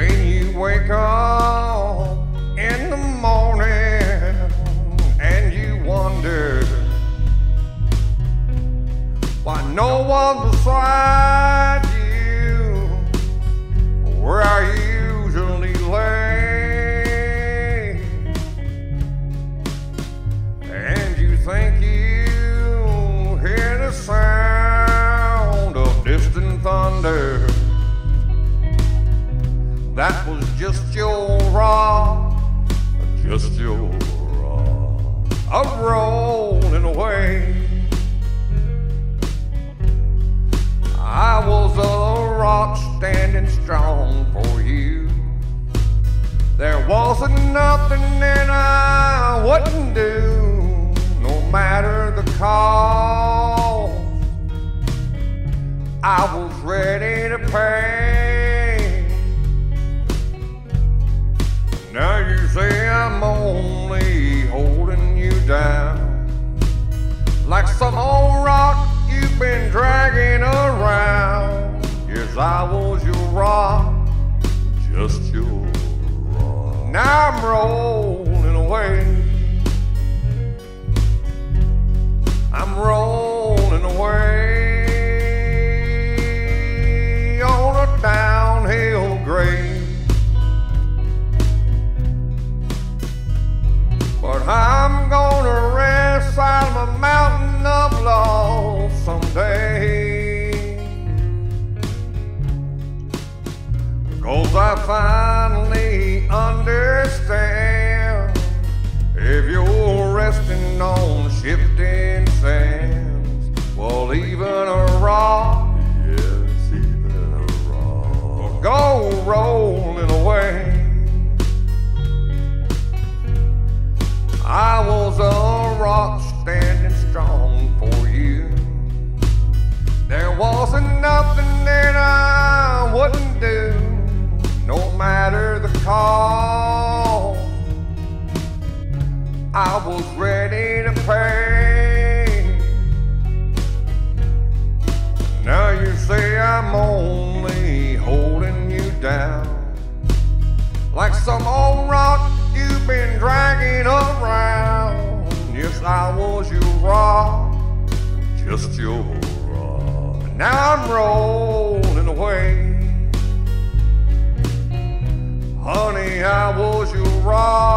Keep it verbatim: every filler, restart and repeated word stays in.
When you wake up in the morning and you wonder why no one beside you where I usually lay, and you think you hear the sound of distant thunder. That was just your rock, just your rock, a rolling away. I was a rock standing strong for you. There wasn't nothing that I wouldn't do, no matter the cost. I was ready to pay. Now you say I'm only holding you down, like some old rock you've been dragging around. Yes, I was your rock, just your rock. Now I'm rolling away. I'm rolling away on a downhill grade. But I'm gonna rest out of my mountain of love someday, 'cause I finally understand, if you're resting on shifting sands, well, even a rock, yes, even a rock, will go rolling away. I was a rock standing strong for you. There wasn't nothing that I wouldn't do, no matter the cost. I was ready to pay. Now you say I'm only holding you down, like some old rock you've been dragging around. Yes, I was your rock, just your rock. Now I'm rolling away. Honey, I was your rock,